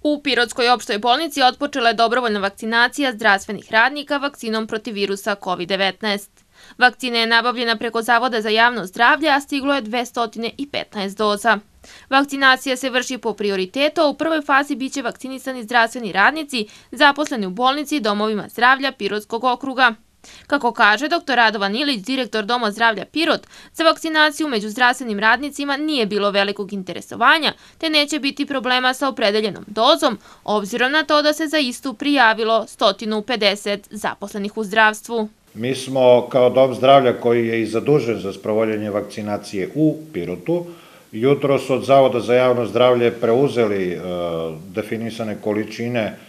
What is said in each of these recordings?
U Pirotskoj opštoj bolnici otpočela je dobrovoljna vakcinacija zdravstvenih radnika vakcinom protiv virusa COVID-19. Vakcina je nabavljena preko Zavoda za javno zdravlje, a stiglo je 215 doza. Vakcinacija se vrši po prioritetu, a u prvoj fazi biće vakcinisani zdravstveni radnici zaposleni u bolnici i domovima zdravlja Pirotskog okruga. Kako kaže dr. Radovan Ilić, direktor Doma zdravlja Pirot, za vakcinaciju među zdravstvenim radnicima nije bilo velikog interesovanja, te neće biti problema sa opredeljenom dozom, obzirom na to da se za istu prijavilo 150 zaposlenih u zdravstvu. Mi smo kao Dom zdravlja koji je i zadužen za sprovođenje vakcinacije u Pirotu, jutros od Zavoda za javno zdravlje preuzeli definisane količine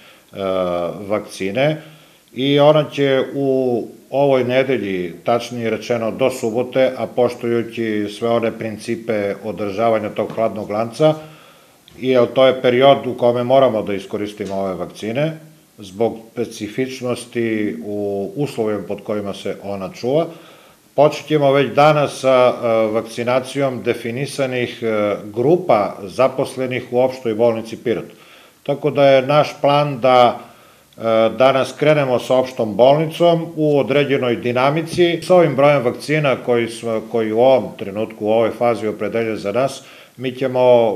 vakcine i ona će u ovoj nedelji, tačnije rečeno do subote, a poštujući sve one principe održavanja tog hladnog lanca, i to je period u kome moramo da iskoristimo ove vakcine, zbog specifičnosti u uslovima pod kojima se ona čuva. Počećemo već danas sa vakcinacijom definisanih grupa zaposlenih u opštoj bolnici Pirot. Tako da je naš plan da danas krenemo sa opštom bolnicom u određenoj dinamici. S ovim brojem vakcina koji u ovom trenutku, u ovoj fazi opredelje za nas, mi ćemo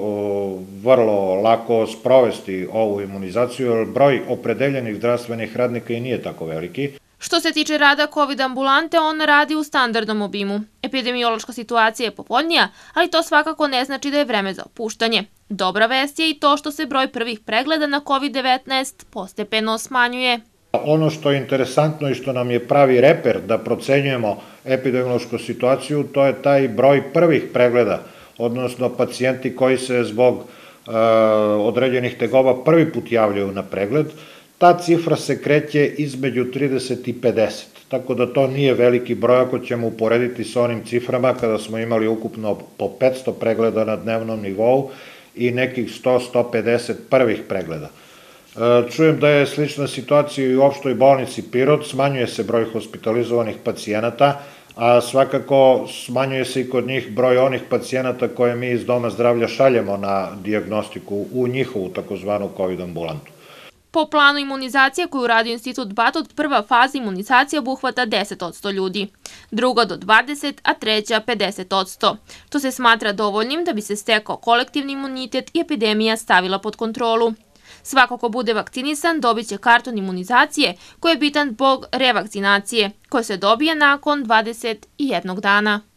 vrlo lako sprovesti ovu imunizaciju, jer broj opredeljenih zdravstvenih radnika i nije tako veliki. Što se tiče rada COVID ambulante, on radi u standardnom obimu. Epidemiološka situacija je povoljnija, ali to svakako ne znači da je vreme za opuštanje. Dobra vest je i to što se broj prvih pregleda na COVID-19 postepeno smanjuje. Ono što je interesantno i što nam je pravi reper da procenjujemo epidemiološku situaciju, to je taj broj prvih pregleda, odnosno pacijenti koji se zbog određenih tegoba prvi put javljaju na pregled. Ta cifra se kreće između 30 i 50, tako da to nije veliki broj ako ćemo uporediti sa onim ciframa kada smo imali ukupno po 500 pregleda na dnevnom nivou i nekih 100-150 prvih pregleda. Čujem da je slična situacija i u opštoj bolnici Pirot, smanjuje se broj hospitalizovanih pacijenata, a svakako smanjuje se i kod njih broj onih pacijenata koje mi iz Doma zdravlja šaljemo na dijagnostiku u njihovu takozvanu COVID ambulantu. Po planu imunizacije koju radi Institut Batut, prva faza imunizacije obuhvata 10% ljudi, druga do 20%, a treća 50%, što se smatra dovoljnim da bi se stekao kolektivni imunitet i epidemija stavila pod kontrolu. Svako ko bude vakcinisan dobit će karton imunizacije koji je bitan zbog revakcinacije, koja se dobije nakon 21 dana.